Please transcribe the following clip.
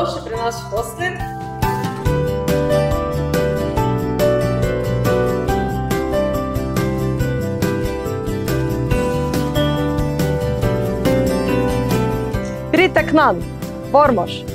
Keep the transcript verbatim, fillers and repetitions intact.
Dobrodošli pri naš hostel. Pridite k nam, v Ormož.